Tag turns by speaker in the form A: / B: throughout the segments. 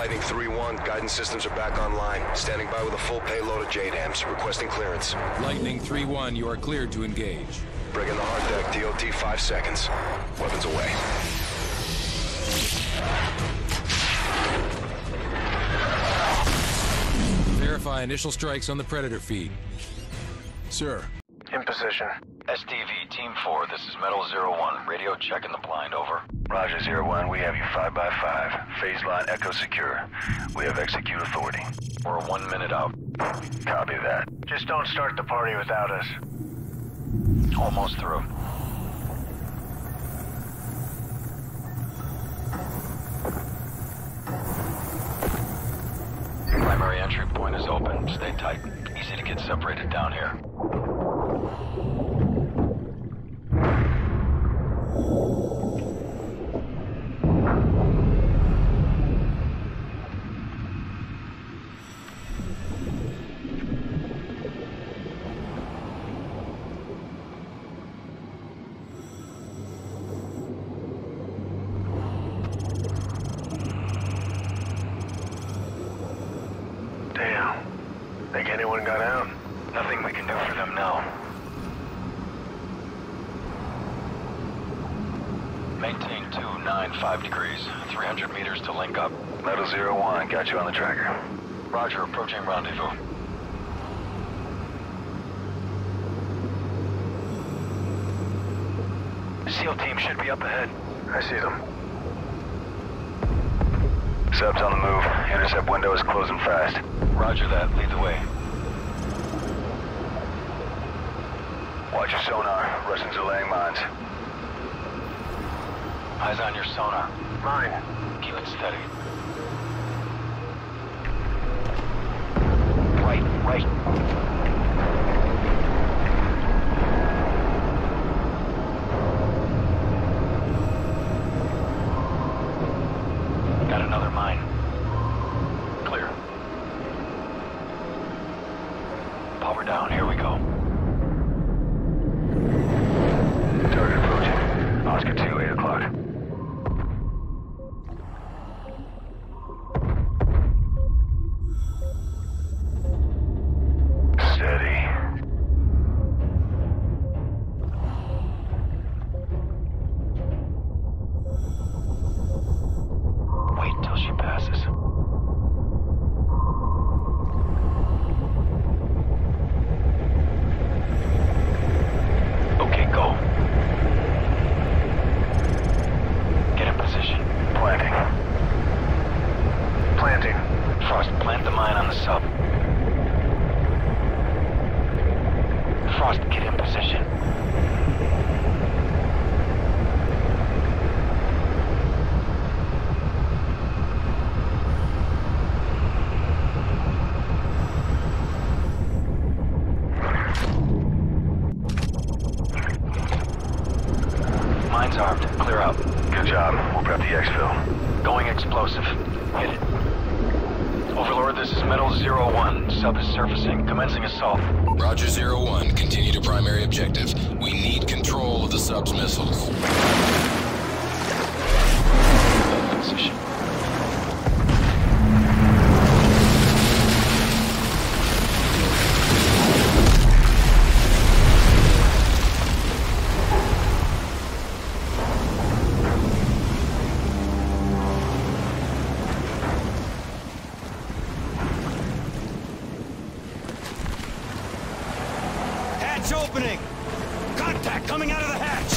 A: Lightning 3-1, guidance systems are back online. Standing by with a full payload of JDAMs, requesting clearance.
B: Lightning 3-1, you are cleared to engage.
A: Bring in the hard deck, DOT 5 seconds. Weapons away.
B: Verify initial strikes on the Predator feed.
C: Sir.
A: In position.
D: STV, Team 4, this is Metal 01. Radio checking the blind, over.
E: Roger, 01, we have you 5x5. Phase line Echo secure. We have execute authority.
D: We're 1 minute out.
E: Copy that.
A: Just don't start the party without us.
D: Almost through. Primary entry point is open. Stay tight. Easy to get separated down here.
A: Damn. Think anyone got out?
D: Nothing we can do for them now. Maintain 295 degrees, 300 meters to link up.
E: Metal 01, got you on the tracker.
D: Roger, approaching rendezvous. SEAL team should be up ahead.
A: I see them.
E: Subs on the move. Intercept window is closing fast.
D: Roger that, lead the way.
E: Watch your sonar. Russians are laying mines.
D: Eyes on your sonar.
A: Mine.
D: Keep it steady. Right. Got another mine. Clear. Power down, here we go.
E: Target approaching. Oscar 2, 8 o'clock. Steady.
D: Wait till she passes. Okay, go. Get in position.
E: Planting.
A: Planting.
D: Frost, plant the mine on the sub. Frost, get in position. Mine's armed. Clear out.
E: Good job. We'll prep the exfil.
D: Going explosive. Hit it. Overlord, this is Metal 01. Sub is surfacing. Commencing assault.
B: Roger 01, continue to primary objective. We need control of the sub's missiles.
D: Position.
C: Hatch opening! Contact coming out of the hatch!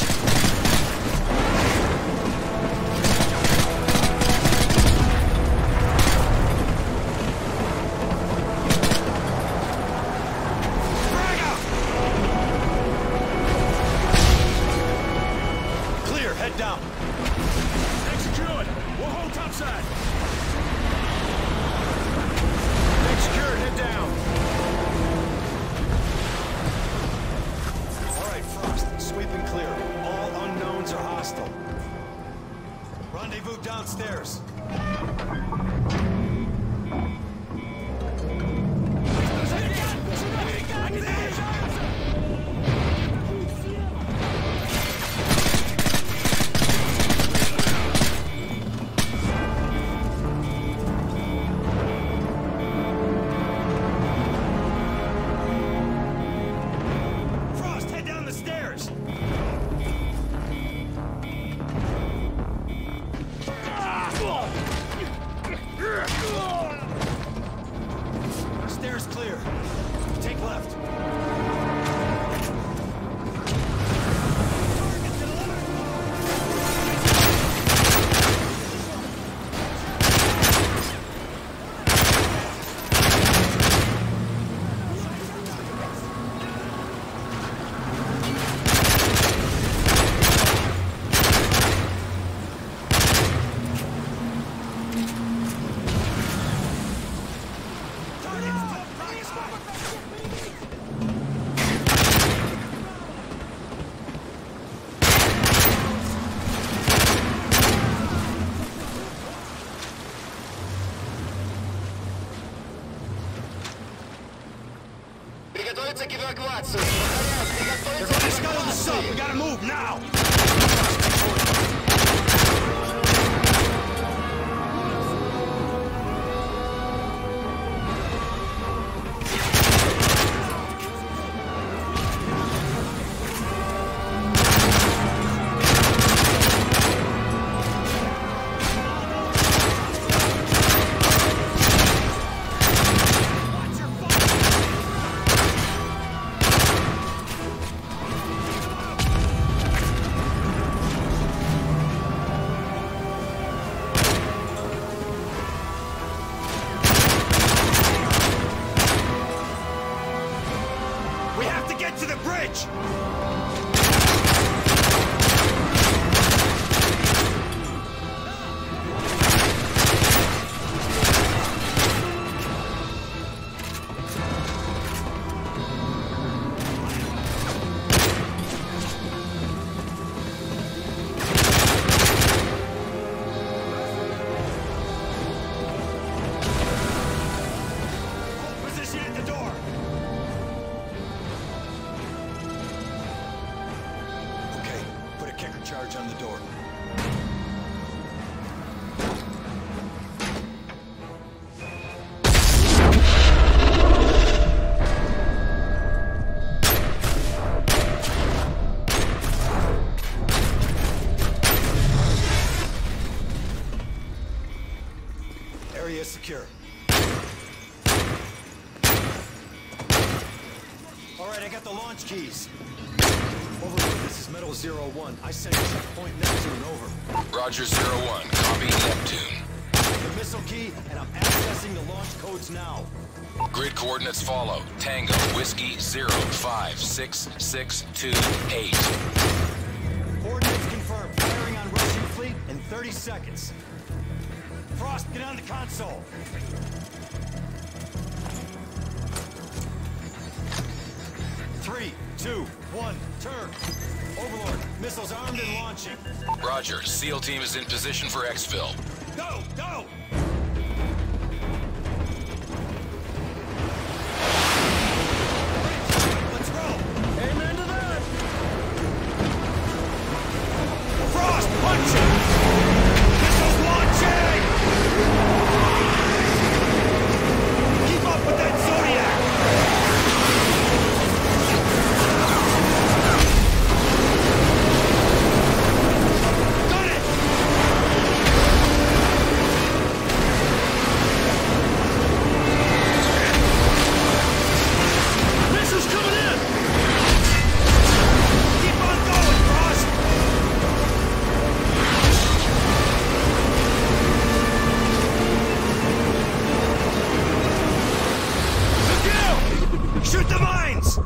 C: Frag out! Clear, head down. Execute! We'll hold topside. Execute, head down. All right, Frost, sweep and clear. All unknowns are hostile. Rendezvous downstairs. They're going to scuttle the sub. We gotta move now. Get to the bridge! Position at the door! Kicker charge on the door. Area is secure. All right, I got the launch keys. Overlord, this is Metal 01. I sent checkpoint Neptune, over.
B: Roger 01. Copy Neptune.
C: The missile key, and I'm accessing the launch codes now.
B: Grid coordinates follow. Tango, Whiskey, 056628.
C: Coordinates confirmed. Firing on Russian fleet in 30 seconds. Frost, get on the console. Three, two, one, turn. Overlord, missiles armed and launching.
B: Roger. SEAL team is in position for exfil.
C: Go, go! Let's roll! Amen to that! Frost, punching! Missiles launching! Keep up with that Zodiac! Shoot the mines!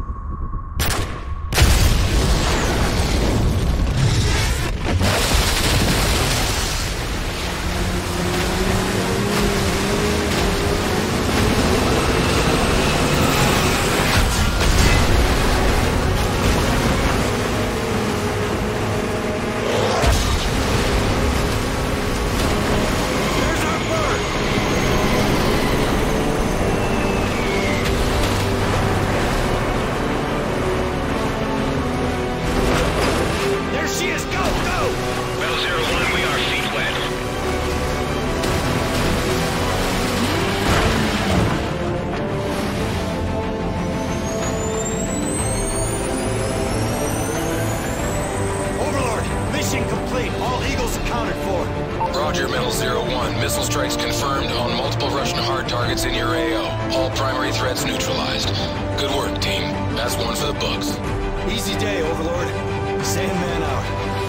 B: Roger, Metal 01. Missile strikes confirmed on multiple Russian hard targets in your AO. All primary threats neutralized. Good work, team. That's one for the books.
C: Easy day, Overlord. Sandman out.